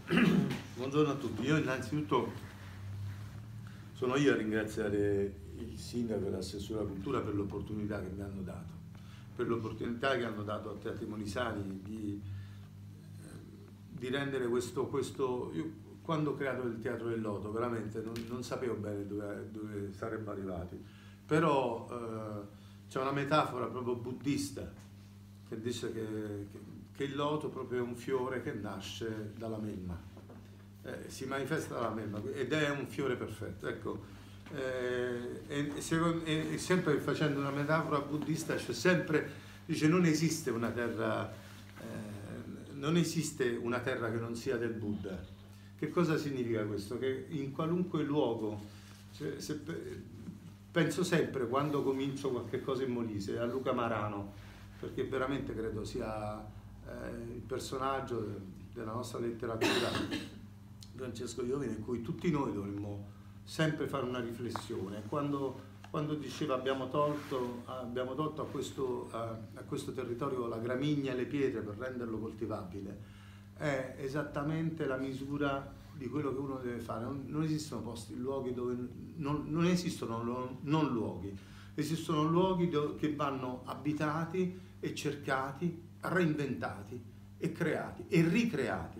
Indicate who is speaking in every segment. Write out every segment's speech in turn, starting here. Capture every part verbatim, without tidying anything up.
Speaker 1: Buongiorno a tutti. Io innanzitutto sono io a ringraziare il sindaco e l'assessore alla cultura per l'opportunità che mi hanno dato, per l'opportunità che hanno dato a Teatri Molisani di, di rendere questo, questo... Io, quando ho creato il Teatro del Loto, veramente non, non sapevo bene dove, dove saremmo arrivati, però eh, c'è una metafora proprio buddista che dice che, che, che il loto proprio è un fiore che nasce dalla melma, eh, si manifesta dalla melma ed è un fiore perfetto. Ecco, eh, e, e, e sempre facendo una metafora buddista, c'è sempre, dice, non esiste una terra, eh, non esiste una terra che non sia del Buddha. Che cosa significa questo? Che in qualunque luogo, cioè, se, penso sempre quando comincio qualche cosa in Molise a Luca Marano, perché veramente credo sia eh, il personaggio della nostra letteratura, Francesco Iovine, in cui tutti noi dovremmo sempre fare una riflessione. Quando, quando diceva abbiamo tolto, abbiamo tolto a, questo, a, a questo territorio la gramigna e le pietre per renderlo coltivabile, è esattamente la misura di quello che uno deve fare. Non, non esistono posti, luoghi dove non, non esistono non, non luoghi, esistono luoghi dove, che vanno abitati e cercati, reinventati e creati e ricreati.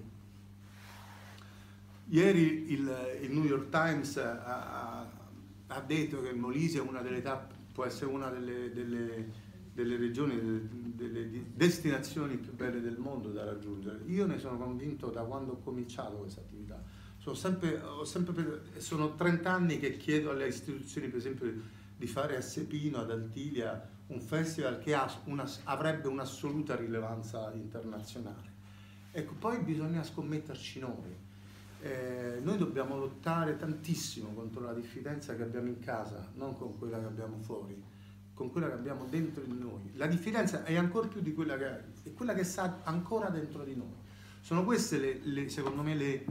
Speaker 1: Ieri il, il New York Times ha, ha detto che Molise è una delle tappe, può essere una delle, delle delle regioni, delle, delle destinazioni più belle del mondo da raggiungere. Io ne sono convinto da quando ho cominciato questa attività. Sono sempre, ho sempre, sono trenta anni che chiedo alle istituzioni, per esempio, di fare a Sepino, ad Altilia, un festival che ha una, avrebbe un'assoluta rilevanza internazionale. Ecco, poi bisogna scommetterci noi. Eh, noi dobbiamo lottare tantissimo contro la diffidenza che abbiamo in casa, non con quella che abbiamo fuori, con quella che abbiamo dentro di noi. La diffidenza è ancora più di quella che è quella che sta ancora dentro di noi. Sono queste le, le, secondo me le,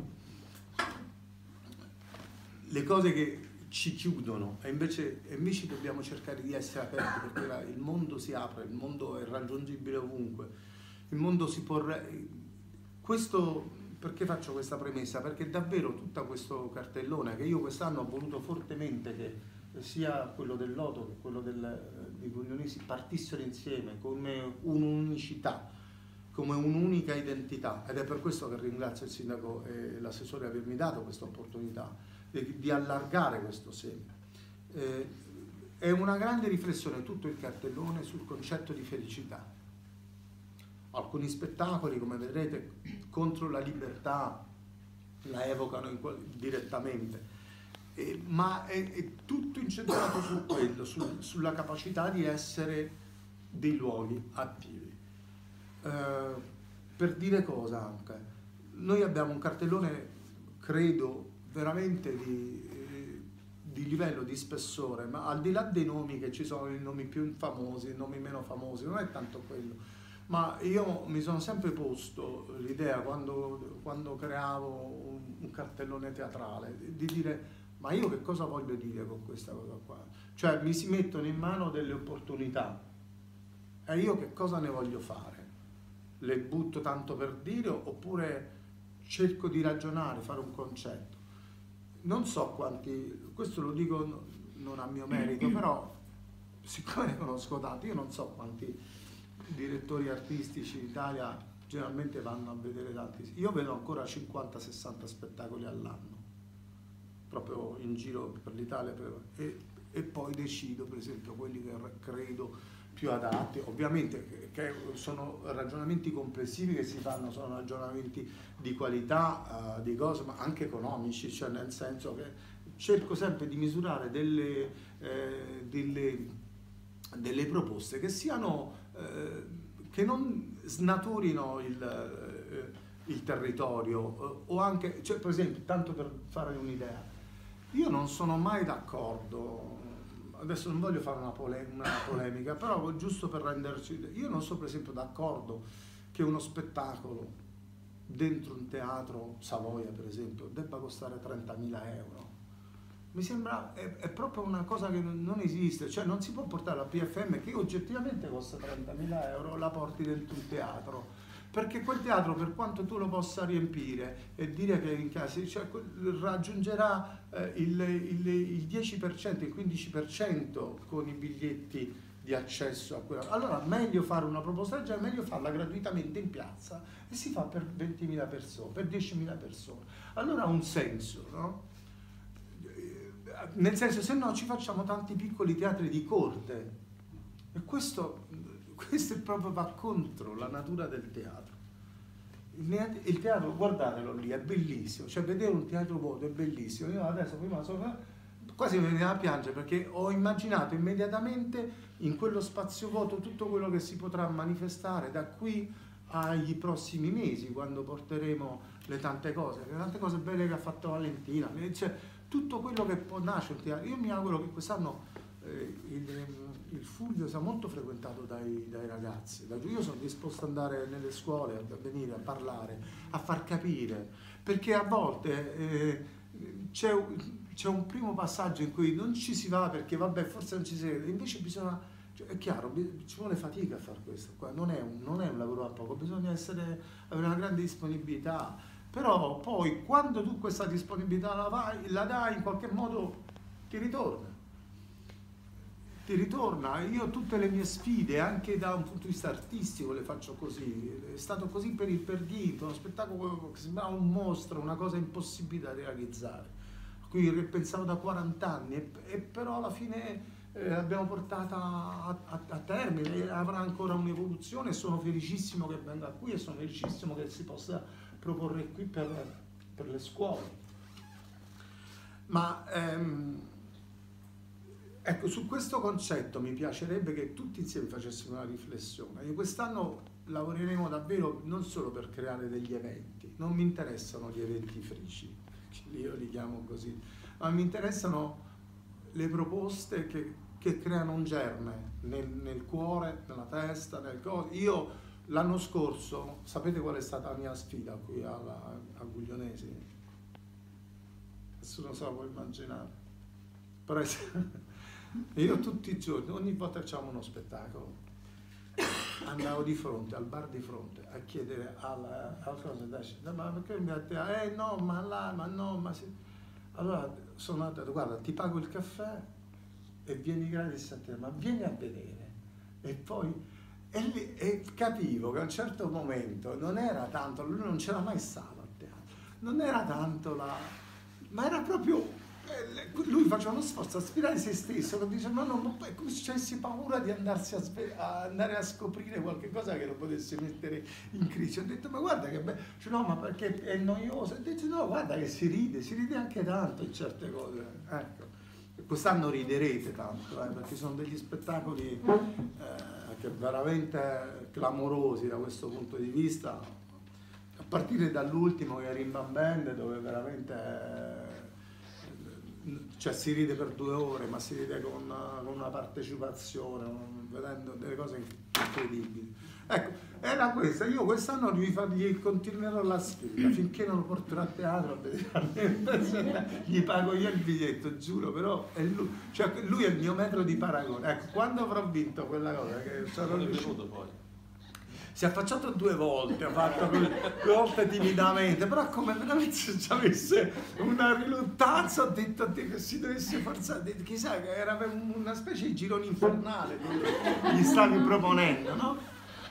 Speaker 1: le cose che ci chiudono e invece, e invece dobbiamo cercare di essere aperti, perché la, il mondo si apre, il mondo è raggiungibile ovunque, il mondo si può... Questo, perché faccio questa premessa? Perché davvero tutto questo cartellone che io quest'anno ho voluto fortemente che sia quello del Loto che quello del, di Bugnonesi partissero insieme come un'unicità, come un'unica identità, ed è per questo che ringrazio il sindaco e l'assessore di avermi dato questa opportunità di, di allargare questo seme. Eh, è una grande riflessione tutto il cartellone sul concetto di felicità. Alcuni spettacoli, come vedrete, contro la libertà la evocano in, direttamente. Eh, ma è, è tutto incentrato su quello, su, sulla capacità di essere dei luoghi attivi. Eh, per dire cosa anche, noi abbiamo un cartellone, credo, veramente di, eh, di livello, di spessore, ma al di là dei nomi, che ci sono i nomi più famosi, i nomi meno famosi, non è tanto quello, ma io mi sono sempre posto l'idea, quando, quando creavo un, un cartellone teatrale, di, di dire: ma io che cosa voglio dire con questa cosa qua? Cioè mi si mettono in mano delle opportunità e io che cosa ne voglio fare? Le butto tanto per dire oppure cerco di ragionare, fare un concetto? Non so quanti, questo lo dico non a mio merito, però siccome ne conosco tanti, io non so quanti direttori artistici in Italia generalmente vanno a vedere tanti. Io vedo ancora cinquanta sessanta spettacoli all'anno, proprio in giro per l'Italia, e, e poi decido per esempio quelli che credo più adatti. Ovviamente che, che sono ragionamenti complessivi che si fanno, sono ragionamenti di qualità, uh, di cose, ma anche economici, cioè nel senso che cerco sempre di misurare delle, eh, delle, delle proposte che siano, eh, che non snaturino il, eh, il territorio, o anche, cioè, per esempio, tanto per fare un'idea, io non sono mai d'accordo, adesso non voglio fare una, pole una polemica, però giusto per renderci, io non sono per esempio d'accordo che uno spettacolo dentro un teatro, Savoia per esempio, debba costare trentamila euro. Mi sembra, è, è proprio una cosa che non esiste, cioè non si può portare la P F M che oggettivamente costa trentamila euro, la porti dentro un teatro. perché quel teatro, per quanto tu lo possa riempire e dire che in casa, cioè, raggiungerà eh, il, il, il dieci per cento, il quindici per cento con i biglietti di accesso a quella. Allora meglio fare una proposta del genere, meglio farla gratuitamente in piazza e si fa per ventimila persone, per diecimila persone. Allora ha un senso, no? Nel senso, se no ci facciamo tanti piccoli teatri di corte e questo, questo proprio va contro la natura del teatro. Il teatro, guardatelo lì, è bellissimo, cioè vedere un teatro vuoto è bellissimo. Io adesso prima sono, quasi mi veniva a piangere perché ho immaginato immediatamente in quello spazio vuoto tutto quello che si potrà manifestare da qui ai prossimi mesi, quando porteremo le tante cose, le tante cose belle che ha fatto Valentina, cioè tutto quello che può nascere un teatro. Io mi auguro che quest'anno eh, il, il Fulvio sia molto frequentato dai, dai ragazzi. Io sono disposto ad andare nelle scuole, a venire a parlare, a far capire, perché a volte eh, c'è, c'è un primo passaggio in cui non ci si va perché vabbè forse non ci si vede, invece bisogna, cioè, è chiaro, ci vuole fatica a fare questo qua, non è un, non è un lavoro a poco, bisogna essere, avere una grande disponibilità, però poi quando tu questa disponibilità la, vai, la dai in qualche modo ti ritorna. Ti ritorna. Io tutte le mie sfide, anche da un punto di vista artistico, le faccio così. È stato così per il Perdito, uno spettacolo che sembrava un mostro, una cosa impossibile da realizzare, a cui pensavo da quaranta anni, e, e però alla fine eh, l'abbiamo portata a, a, a termine, avrà ancora un'evoluzione. Sono felicissimo che venga qui e sono felicissimo che si possa proporre qui per, per le scuole. Ma ehm, ecco, su questo concetto mi piacerebbe che tutti insieme facessimo una riflessione. Io quest'anno lavoreremo davvero non solo per creare degli eventi, non mi interessano gli eventi frici, io li chiamo così, ma mi interessano le proposte che, che creano un germe nel, nel cuore, nella testa, nel corpo. Io l'anno scorso, sapete qual è stata la mia sfida qui alla, a Guglionesi? Nessuno se la può immaginare. Però io tutti i giorni, ogni volta che facciamo uno spettacolo, andavo di fronte, al bar di fronte, a chiedere alla, alla cosa, ma perché mi ha eh no, ma là, ma no, ma sì. Allora sono andato, guarda, ti pago il caffè e vieni gratis a te, ma vieni a vedere. E poi e, lì, e capivo che a un certo momento non era tanto, lui non c'era mai stato a teatro, non era tanto la, ma era proprio, lui faceva uno sforzo a sfidare se stesso, che dice ma no, ma è come se avessi paura di andarsi a, a andare a scoprire qualche cosa che lo potesse mettere in crisi. Ho detto ma guarda che bello, cioè, no ma perché è noioso, e ho detto no guarda che si ride, si ride anche tanto in certe cose, ecco. Quest'anno riderete tanto, eh, perché sono degli spettacoli eh, che veramente clamorosi da questo punto di vista, a partire dall'ultimo che è Rimba Band, dove veramente cioè si ride per due ore, ma si ride con, con una partecipazione, vedendo delle cose incredibili. Ecco, era questa. Io quest'anno gli, gli continuerò la sfida finché non lo porterò a teatro a vedere. Gli pago io il biglietto, giuro, però è lui, cioè lui è il mio metro di paragone. Ecco, quando avrò vinto quella cosa che sarò riuscito poi. Si è affacciato due volte, ha fatto due volte timidamente, però come veramente se ci avesse una riluttanza, ho detto che si dovesse forzare, chissà che era una specie di girone infernale che gli stavi proponendo, no?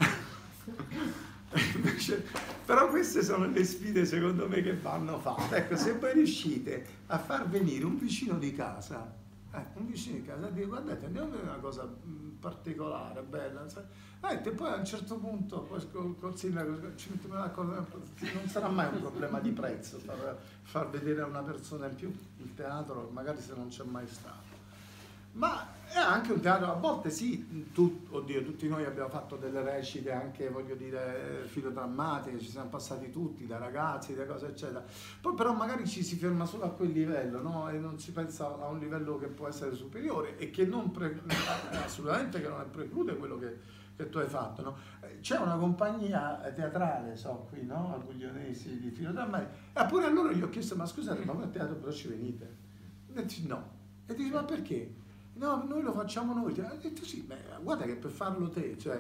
Speaker 1: Invece, però queste sono le sfide secondo me che vanno fatte. Ecco, se voi riuscite a far venire un vicino di casa, ecco, un vicino di casa, a dire guardate andiamo a vedere una cosa particolare, bella, eh, e poi a un certo punto poi col, col sindaco ci mettiamo d'accordo, non sarà mai un problema di prezzo far, far vedere a una persona in più il teatro, magari se non c'è mai stato. Ma è anche un teatro, a volte sì, tu, oddio, tutti noi abbiamo fatto delle recite anche, voglio dire, filodrammatiche, ci siamo passati tutti, da ragazzi, da cose eccetera. Poi però magari ci si ferma solo a quel livello, no? E non si pensa a un livello che può essere superiore e che non pre- assolutamente che non è preclude quello che, che tu hai fatto, no? C'è una compagnia teatrale, so, qui, no? A Guglionesi di filodrammatiche, e pure a loro gli ho chiesto, ma scusate, ma voi a teatro però ci venite? E dici no. E dici, ma perché? No, noi lo facciamo noi. Ha detto sì, beh, guarda che per farlo te, cioè,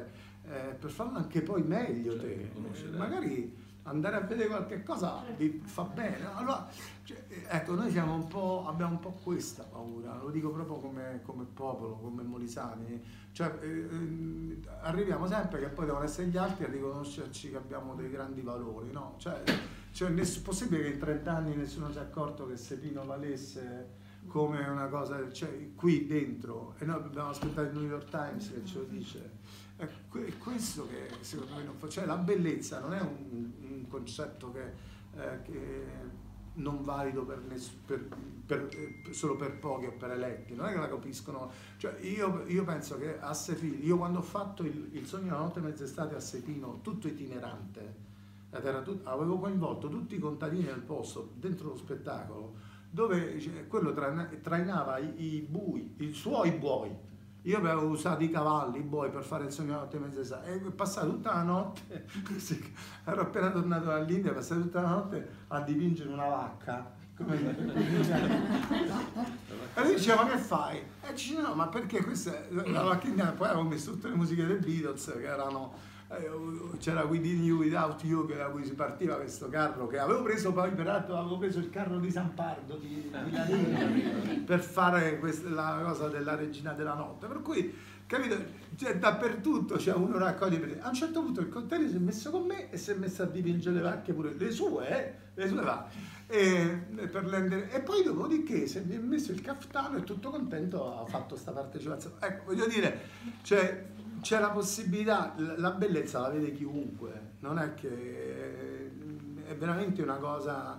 Speaker 1: eh, per farlo anche poi meglio te, eh, magari andare a vedere qualche cosa vi fa bene. Allora, cioè, ecco, noi siamo un po', abbiamo un po' questa paura, lo dico proprio come, come popolo, come molisani, cioè eh, arriviamo sempre che poi devono essere gli altri a riconoscerci che abbiamo dei grandi valori, no? Cioè, cioè è possibile che in trenta anni nessuno si è accorto che Sepino valesse come una cosa, cioè qui dentro, e noi dobbiamo aspettare il New York Times che ce lo dice. È questo che secondo me non fa, cioè la bellezza non è un, un concetto che, eh, che non valido per ness- per, per, per, solo per pochi o per eletti, non è che la capiscono, cioè io, io penso che a Sepino, io quando ho fatto il, il Sogno della notte mezz'estate a Sepino, tutto itinerante, ed era tut- avevo coinvolto tutti i contadini del posto dentro lo spettacolo, dove cioè, quello traina- trainava i, i bui, i suoi buoi. Io avevo usato i cavalli, i buoi per fare il Sogno della notte mezz'estate e passato tutta la notte, ero appena tornato dall'India, passato tutta la notte a dipingere una vacca. Come e lui diceva, ma che fai? E dice, no, ma perché questa è la vacca indiana? Poi avevo messo tutte le musiche dei Beatles che erano... c'era Within You, Without You, che da cui si partiva questo carro che avevo preso poi peraltro avevo preso il carro di San Pardo di Milanese per fare questa, la cosa della Regina della Notte, per cui capito, cioè, dappertutto c'è uno raccoglie. A un certo punto il contadino si è messo con me e si è messo a dipingere le vacche pure le sue, eh, le sue vacche e, per l'endere, e poi dopodiché si è messo il caftano e tutto contento ha fatto sta partecipazione. Ecco, voglio dire, cioè c'è la possibilità, la bellezza la vede chiunque, non è che è veramente una cosa,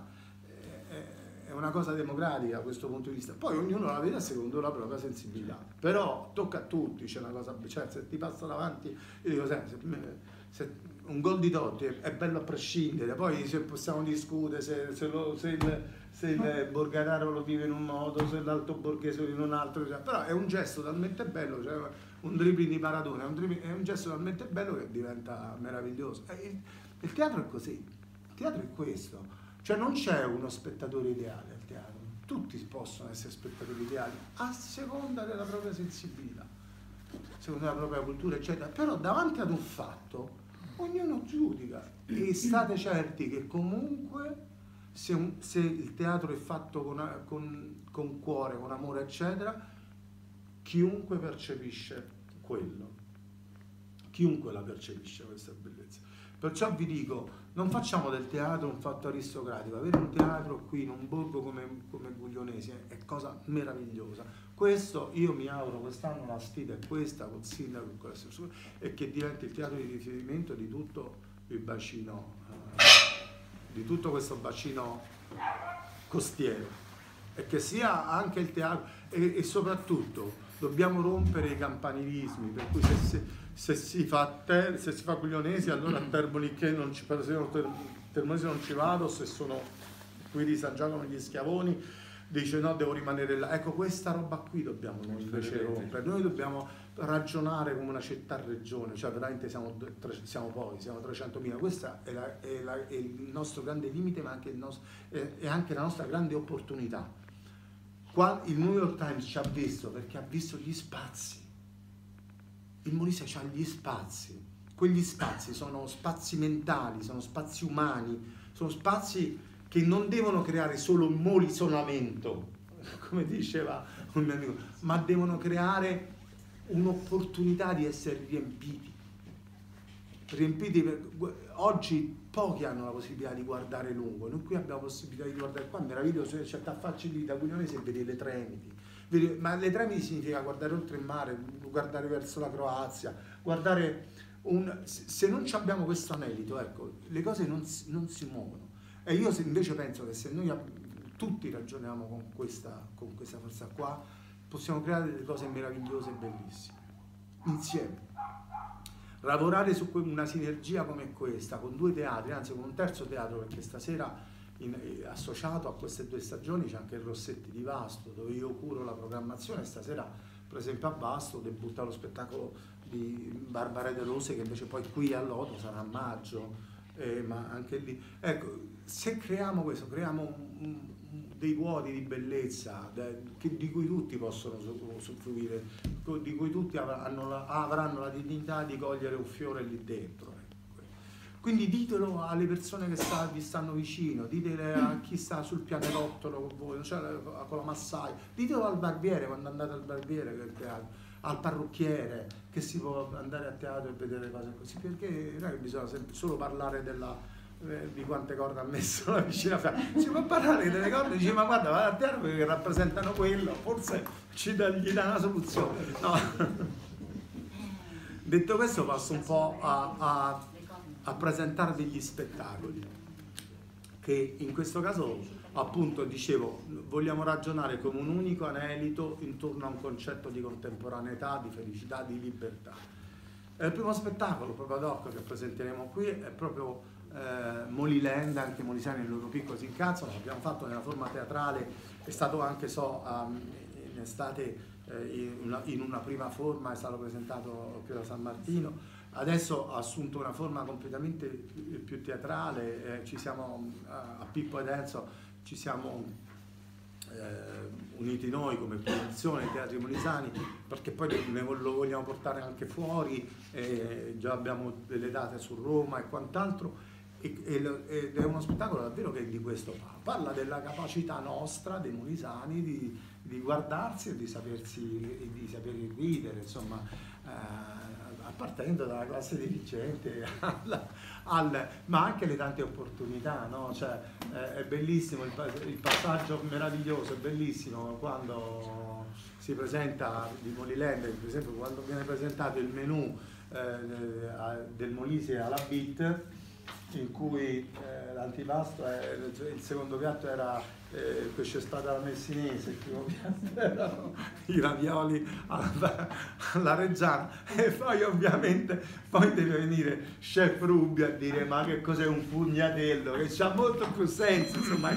Speaker 1: è una cosa democratica da questo punto di vista. Poi ognuno la vede secondo la propria sensibilità, però tocca a tutti, c'è una cosa, cioè se ti passa davanti, io dico sempre, se, se un gol di Totti è, è bello a prescindere, poi se possiamo discutere se, se, lo, se il, se il Borgataro lo vive in un modo, se l'Alto Borghese in un altro, cioè, però è un gesto talmente bello, cioè, un dribbling di Maradona, è un, dribbling, è un gesto talmente bello che diventa meraviglioso. Il, il teatro è così, il teatro è questo, cioè non c'è uno spettatore ideale al teatro, tutti possono essere spettatori ideali a seconda della propria sensibilità, secondo la propria cultura, eccetera, però davanti ad un fatto ognuno giudica e state certi che comunque se, un, se il teatro è fatto con, con, con cuore, con amore, eccetera, chiunque percepisce quello, chiunque la percepisce questa bellezza. Perciò vi dico, non facciamo del teatro un fatto aristocratico, avere un teatro qui in un borgo come, come Guglionesi è cosa meravigliosa. Questo io mi auguro, quest'anno la sfida è questa col sindaco e che diventi il teatro di riferimento di tutto il bacino, eh, di tutto questo bacino costiero, e che sia anche il teatro e, e soprattutto dobbiamo rompere i campanilismi, per cui se, se, se si fa ter, se si fa Guglionesi allora a Termoliché non ci, Termolese non ci vado, se sono qui di San Giacomo degli Schiavoni dice no, devo rimanere là. Ecco, questa roba qui dobbiamo noi invece rompere, noi dobbiamo ragionare come una città-regione, cioè veramente siamo, siamo pochi, siamo trecentomila, questo è, la, è, la, è il nostro grande limite, ma anche il nostro, è, è anche la nostra grande opportunità. Qua il New York Times ci ha visto perché ha visto gli spazi, il Molise ha gli spazi, quegli spazi sono spazi mentali, sono spazi umani, sono spazi che non devono creare solo molisonamento, come diceva un mio amico, ma devono creare un'opportunità di essere riempiti. Riempiti per... Oggi pochi hanno la possibilità di guardare lungo, noi qui abbiamo la possibilità di guardare qua, meraviglioso, cioè ti affacci lì da Guglionesi e vedi le Tremiti. Vedi... Ma le Tremiti significa guardare oltre il mare, guardare verso la Croazia, guardare un... Se non abbiamo questo anelito, ecco, le cose non si, non si muovono. E io invece penso che se noi tutti ragioniamo con questa, con questa forza qua, possiamo creare delle cose meravigliose e bellissime, insieme. Lavorare su una sinergia come questa, con due teatri, anzi con un terzo teatro, perché stasera in, eh, associato a queste due stagioni c'è anche il Rossetti di Vasto, dove io curo la programmazione. Stasera, per esempio, a Vasto debutta lo spettacolo di Barbara De Rose, che invece poi qui a Loto sarà a maggio. Eh, ma anche lì, ecco, se creiamo questo, creiamo un, un, dei vuoti di bellezza de, che, di cui tutti possono soffrire, di cui tutti avranno la, avranno la dignità di cogliere un fiore lì dentro. Quindi ditelo alle persone che sta, vi stanno vicino, ditelo a chi sta sul pianerottolo con voi, cioè con la massaia, ditelo al barbiere quando andate al barbiere del teatro, al parrucchiere, che si può andare a teatro e vedere cose così, perché non è che bisogna sempre solo parlare della, eh, di quante corde ha messo la vicina, si può parlare delle corde, dice ma guarda, va a teatro perché rappresentano quello, forse ci dà, gli dà una soluzione. No. Detto questo passo un po' a, a a presentare degli spettacoli che in questo caso, appunto, dicevo, vogliamo ragionare come un unico anelito intorno a un concetto di contemporaneità, di felicità, di libertà. E il primo spettacolo proprio ad hoc che presenteremo qui è proprio eh, Moliland, anche i molisani nel loro piccolo si incazzano, l'abbiamo fatto nella forma teatrale, è stato anche so um, in estate eh, in, una, in una prima forma, è stato presentato qui da San Martino. Adesso ha assunto una forma completamente più teatrale, eh, ci siamo a, a Pippo ed Enzo ci siamo eh, uniti noi come produzione Teatri Molisani, perché poi ne, lo vogliamo portare anche fuori, eh, già abbiamo delle date su Roma e quant'altro, e, e, ed è uno spettacolo davvero che di questo parla, parla della capacità nostra, dei molisani, di, di guardarsi e di sapersi, di saper ridere, insomma, eh, partendo dalla classe dirigente alla, al, ma anche le tante opportunità, no? Cioè, eh, è bellissimo il, il passaggio meraviglioso, è bellissimo quando si presenta di Moliland, per esempio quando viene presentato il menù eh, del Molise alla Beat, in cui eh, l'antipasto, è, il secondo piatto era eh, pesce spada alla messinese, il primo piatto erano i ravioli alla, alla reggiana, e poi ovviamente poi deve venire Chef Rubi a dire ma che cos'è un pugnatello, che ha molto più senso, insomma.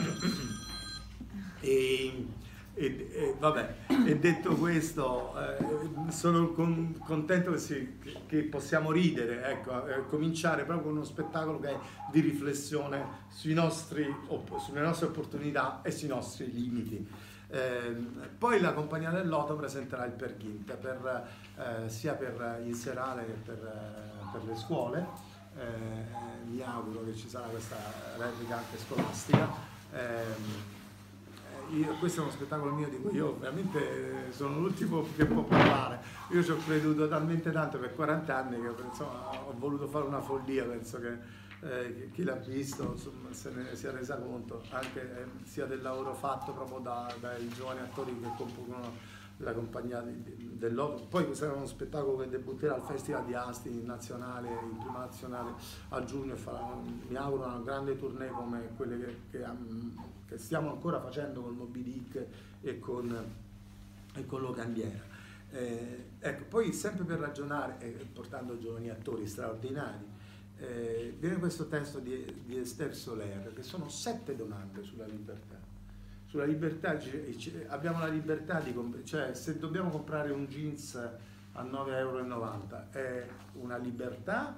Speaker 1: E, E, e, vabbè, e detto questo, eh, sono con, contento che, si, che, che possiamo ridere, ecco, eh, cominciare proprio con uno spettacolo che è di riflessione sui nostri, op, sulle nostre opportunità e sui nostri limiti. Eh, poi la Compagnia del Loto presenterà il Perghinte per, eh, sia per il serale che per, eh, per le scuole. Eh, mi auguro che ci sarà questa replica anche scolastica. Eh, Io, questo è uno spettacolo mio di cui io ovviamente sono l'ultimo che può parlare. Io ci ho creduto talmente tanto per quaranta anni che insomma, ho voluto fare una follia, penso che eh, chi l'ha visto insomma, se ne sia resa conto anche eh, sia del lavoro fatto proprio da, dai giovani attori che compongono la compagnia del Loto. Poi questo è uno spettacolo che debutterà al Festival di Asti nazionale, in prima nazionale a giugno, e farà, mi auguro, una grande tournée come quelle che, che, che stiamo ancora facendo con Moby Dick e con, e con Locandiera. Eh, ecco, poi sempre per ragionare, eh, portando giovani attori straordinari, eh, viene questo testo di, di Esther Soler, che sono sette domande sulla libertà. Sulla libertà, abbiamo la libertà di, cioè se dobbiamo comprare un jeans a nove e novanta euro è una libertà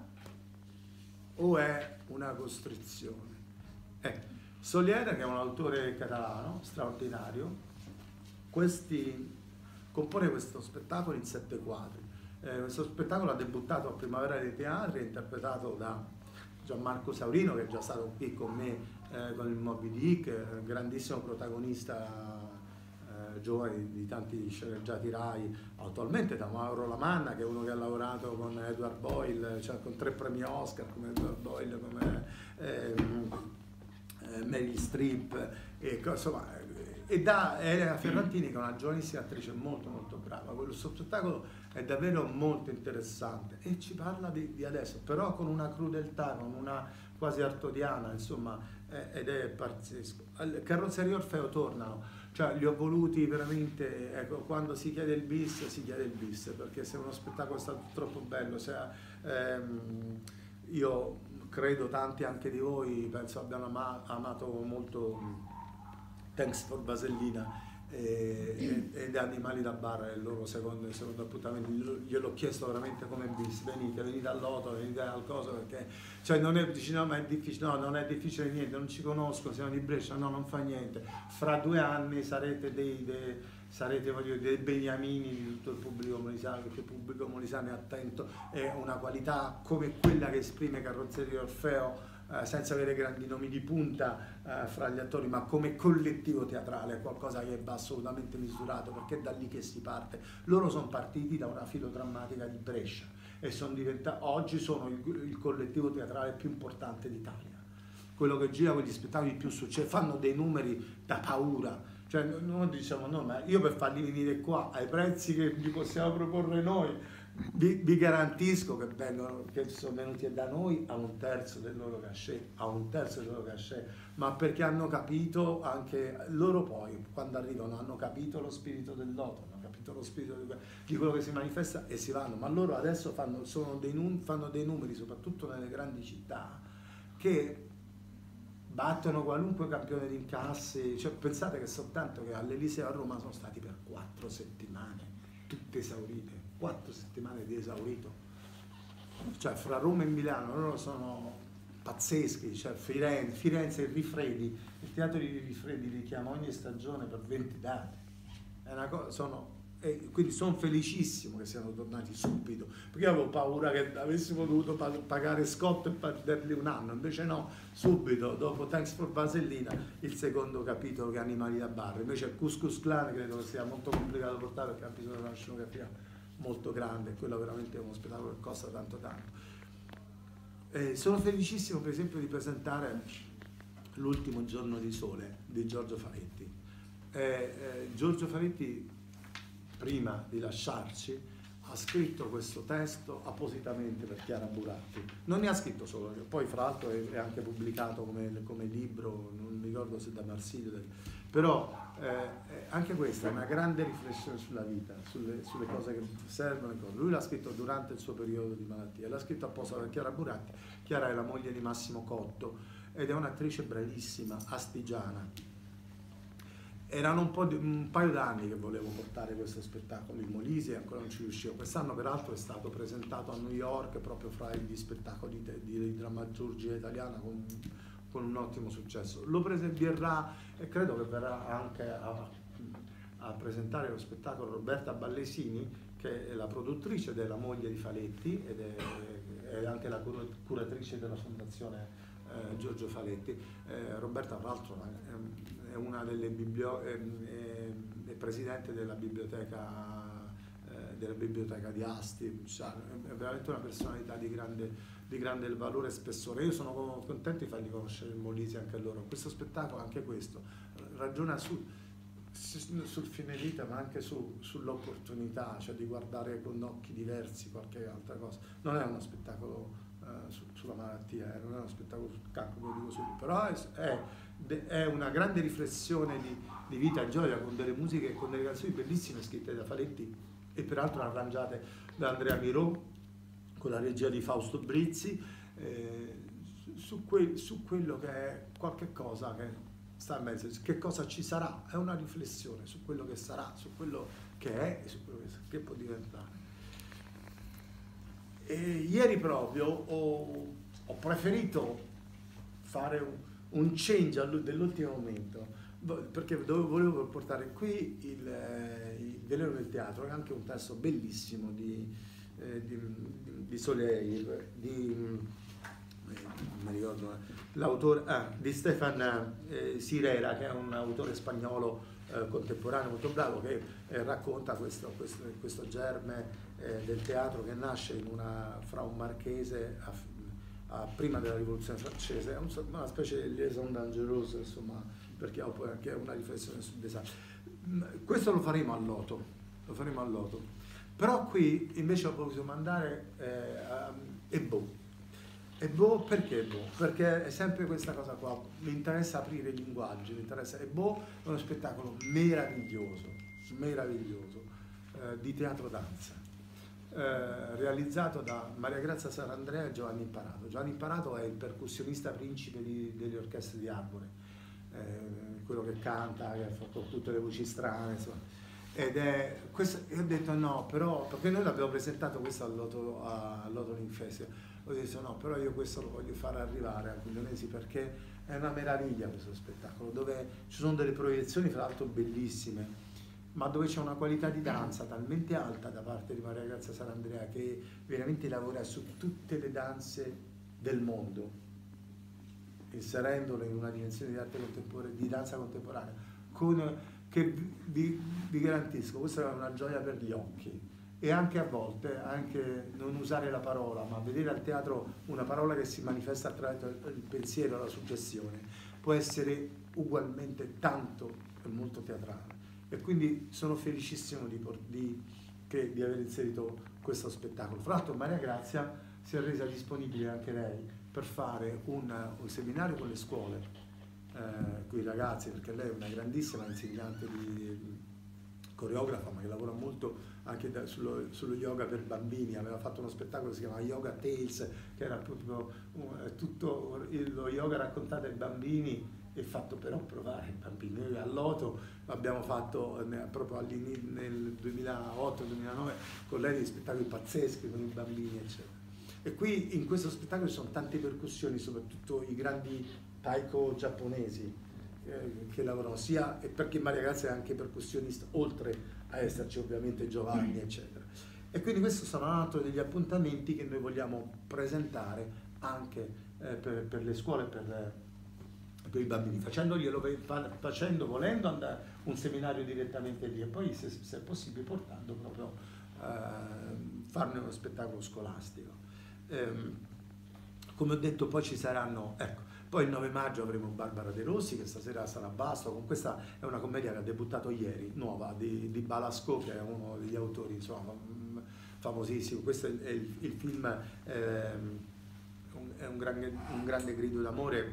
Speaker 1: o è una costrizione? Ecco, Solier, che è un autore catalano straordinario, questi, compone questo spettacolo in sette quadri. Eh, questo spettacolo ha debuttato a Primavera dei Teatri, è interpretato da Gianmarco Saurino, che è già stato qui con me eh, con il Moby Dick, eh, grandissimo protagonista eh, giovane di tanti sceneggiati Rai, attualmente da Mauro Lamanna, che è uno che ha lavorato con Edward Boyle, cioè con tre premi Oscar come Edward Boyle, come eh, eh, Meryl Streep, e, insomma, e da Elena Ferrantini, che è una giovanissima attrice molto molto brava. Quello spettacolo è davvero molto interessante e ci parla di, di adesso, però con una crudeltà, con una quasi artodiana, insomma, eh, ed è pazzesco. Carrozzeria Orfeo tornano, cioè li ho voluti veramente, ecco, quando si chiede il bis, si chiede il bis, perché se uno spettacolo è stato troppo bello, se, ehm, io credo tanti anche di voi, penso abbiano ama, amato molto Thanks for Vasellina, e, e, ed Animali da Bar è il loro secondo, il secondo appuntamento. Gliel'ho chiesto veramente come bis, venite, venite all'Oto, venite al coso, perché cioè non è, dici no ma è difficile, no non è difficile niente, non ci conosco, siamo di Brescia, no non fa niente, fra due anni sarete dei, dei sarete voglio dire, dei beniamini di tutto il pubblico molisano, perché il pubblico molisano è attento, è una qualità come quella che esprime Carrozzeria Orfeo, eh, senza avere grandi nomi di punta eh, fra gli attori, ma come collettivo teatrale è qualcosa che va assolutamente misurato, perché è da lì che si parte. Loro sono partiti da una filodrammatica di Brescia e sono diventati, oggi sono il, il collettivo teatrale più importante d'Italia, quello che gira con gli spettacoli più successo, fanno dei numeri da paura. Cioè, noi diciamo, no, ma io per farli venire qua ai prezzi che vi possiamo proporre noi, vi, vi garantisco che, vengono, che sono venuti da noi a un terzo del loro cachet, a un terzo del loro cachet, ma perché hanno capito anche loro poi, quando arrivano, hanno capito lo spirito del loto, hanno capito lo spirito di, di quello che si manifesta e si vanno. Ma loro adesso fanno, sono dei, fanno dei numeri, soprattutto nelle grandi città, che battono qualunque campione di incassi. Cioè, pensate che soltanto che all'Eliseo a Roma sono stati per quattro settimane, tutte esaurite, quattro settimane di esaurito. Cioè, fra Roma e Milano loro sono pazzeschi, cioè Firenze, Firenze e Rifredi, il teatro di Rifredi richiama ogni stagione per venti date. È una cosa, sono, e quindi sono felicissimo che siano tornati subito, perché io avevo paura che avessimo dovuto pagare scotto e perderli un anno, invece no, subito, dopo Thanks for Vasellina, il secondo capitolo che è Animali da Bar. Invece il Couscous Clan credo che sia molto complicato da portare, perché ha bisogno di una scenografia molto grande, quello veramente è uno spettacolo che costa tanto tanto. Eh, sono felicissimo per esempio di presentare L'ultimo giorno di sole di Giorgio Faletti. Eh, eh, Giorgio Faletti, prima di lasciarci, ha scritto questo testo appositamente per Chiara Buratti. Non ne ha scritto solo, poi fra l'altro è anche pubblicato come, come libro, non mi ricordo se da Marsilio, però eh, anche questa è una grande riflessione sulla vita, sulle, sulle cose che servono. Lui l'ha scritto durante il suo periodo di malattia, l'ha scritto apposta per Chiara Buratti. Chiara è la moglie di Massimo Cotto ed è un'attrice bravissima, astigiana. Erano un, po di, un paio d'anni che volevo portare questo spettacolo in Molise e ancora non ci riuscivo. Quest'anno peraltro è stato presentato a New York proprio fra gli spettacoli di, di, di drammaturgia italiana con, con un ottimo successo. Lo presenterà e credo che verrà anche a, a presentare lo spettacolo Roberta Ballesini, che è la produttrice della moglie di Faletti ed è, è anche la curatrice della fondazione eh, Giorgio Faletti. Eh, Roberta tra l'altro è, è una delle biblio, è, è, è presidente della biblioteca, eh, della biblioteca di Asti, cioè, è veramente una personalità di grande, di grande valore e spessore. Io sono contento di fargli conoscere il Molise anche a loro. Questo spettacolo, anche questo, ragiona su, sul fine vita, ma anche su, sull'opportunità, cioè di guardare con occhi diversi qualche altra cosa. Non è uno spettacolo uh, su, sulla malattia, eh, non è uno spettacolo sul cancro, lo dico subito, però è, è è una grande riflessione di, di vita e gioia, con delle musiche, con delle canzoni bellissime scritte da Faletti e peraltro arrangiate da Andrea Miró con la regia di Fausto Brizzi, eh, su, que, su quello che è qualche cosa che sta in mezzo, che cosa ci sarà, è una riflessione su quello che sarà, su quello che è e su quello che, che può diventare. E ieri proprio ho, ho preferito fare un un change dell'ultimo momento, perché volevo portare qui il, il Veleno del teatro, che è anche un testo bellissimo di, eh, di, di Soleil, di, eh, non mi ricordo, l'autore, ah, di Stefan eh, Sirera, che è un autore spagnolo eh, contemporaneo molto bravo, che eh, racconta questo, questo, questo germe eh, del teatro che nasce in una, fra un marchese a, a prima della rivoluzione francese, è un, una specie di liaison dangereuse, insomma, perché ho poi anche una riflessione sul design. Questo lo faremo al Loto, lo faremo al Loto. Però qui invece ho voluto mandare eh, a Ebbo. Ebbo perché Ebbo? Perché è sempre questa cosa qua, mi interessa aprire i linguaggi, mi interessa. Ebbo è uno spettacolo meraviglioso, meraviglioso, eh, di teatro danza. Eh, realizzato da Maria Grazia Sarandrea e Giovanni Imparato. Giovanni Imparato è il percussionista principe di, delle orchestre di Arbore, eh, quello che canta, che fa con tutte le voci strane, insomma. Ed è questo, io ho detto no, però, perché noi l'abbiamo presentato questo al Loto, al Loto Link Festival, ho detto no, però io questo lo voglio fare arrivare a Guglionesi perché è una meraviglia questo spettacolo, dove ci sono delle proiezioni fra l'altro bellissime, ma dove c'è una qualità di danza talmente alta da parte di Maria Grazia Sarandrea che veramente lavora su tutte le danze del mondo, inserendole in una dimensione di arte contemporanea, di danza contemporanea, con, che vi, vi garantisco, questa è una gioia per gli occhi. E anche a volte, anche non usare la parola, ma vedere al teatro una parola che si manifesta attraverso il pensiero, la suggestione, può essere ugualmente tanto e molto teatrale. E quindi sono felicissimo di, di, che, di aver inserito questo spettacolo. Fra l'altro Maria Grazia si è resa disponibile anche lei per fare un, un seminario con le scuole, eh, con i ragazzi, perché lei è una grandissima insegnante di coreografa, ma che lavora molto anche da, sullo, sullo yoga per bambini. Aveva fatto uno spettacolo che si chiama Yoga Tales, che era proprio uh, tutto il, lo yoga raccontato ai bambini e fatto però provare ai bambini. Noi a Loto abbiamo fatto ne, proprio nel duemilaotto duemilanove con lei dei spettacoli pazzeschi con i bambini, eccetera. E qui in questo spettacolo ci sono tante percussioni, soprattutto i grandi taiko giapponesi eh, che lavorano sia, e perché Maria Grazia è anche percussionista, oltre a esserci ovviamente Giovanni, eccetera. E quindi questo sono un altro degli appuntamenti che noi vogliamo presentare anche eh, per, per le scuole, per, per i bambini, facendoglielo, facendo, volendo andare un seminario direttamente lì e poi se, se è possibile portando proprio eh, farne uno spettacolo scolastico. Ehm, come ho detto, poi ci saranno, ecco, poi il nove maggio avremo Barbara De Rossi, che stasera sarà a Basto, con questa è una commedia che ha debuttato ieri, nuova, di, di Balasco, che è uno degli autori, insomma, famosissimo. Questo è il, il film, ehm, è un grande, un grande grido d'amore,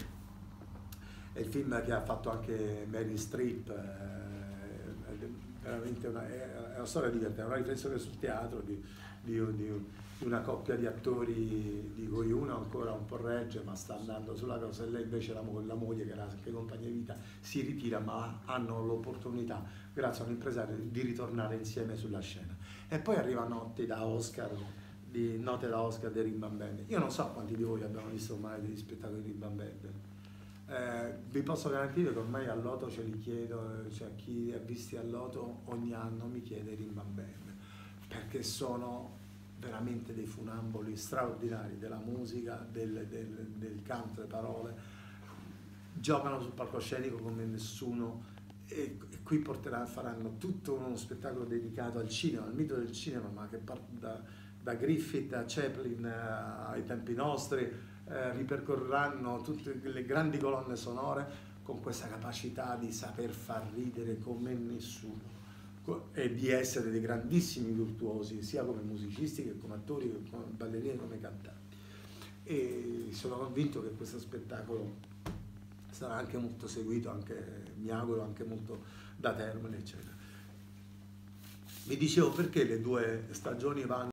Speaker 1: è il film che ha fatto anche Meryl Streep, eh, è veramente una, è una storia divertente, è una riflessione sul teatro di, di, di di una coppia di attori di cui uno ancora un po' regge ma sta andando sulla cosa, e lei invece la, la moglie, che era anche compagna di vita, si ritira, ma hanno l'opportunità grazie a un impresario di ritornare insieme sulla scena. E poi arriva Notte da Oscar di Note da Oscar di Rimbambelle. Io non so quanti di voi abbiano visto mai degli spettacoli di Rimbambelle. Eh, vi posso garantire che ormai al Loto ce li chiedo, cioè chi ha visti al Loto ogni anno mi chiede Rimbambelle, perché sono veramente dei funamboli straordinari della musica, del, del, del canto, delle parole, giocano sul palcoscenico come nessuno, e, e qui porteranno, faranno tutto uno spettacolo dedicato al cinema, al mito del cinema, ma che parte da, da Griffith a Chaplin a, ai tempi nostri, eh, ripercorreranno tutte le grandi colonne sonore con questa capacità di saper far ridere come nessuno e di essere dei grandissimi virtuosi sia come musicisti che come attori, che come ballerini, come cantanti. E sono convinto che questo spettacolo sarà anche molto seguito, anche, mi auguro anche molto da Termine, eccetera. Vi dicevo perché le due stagioni vanno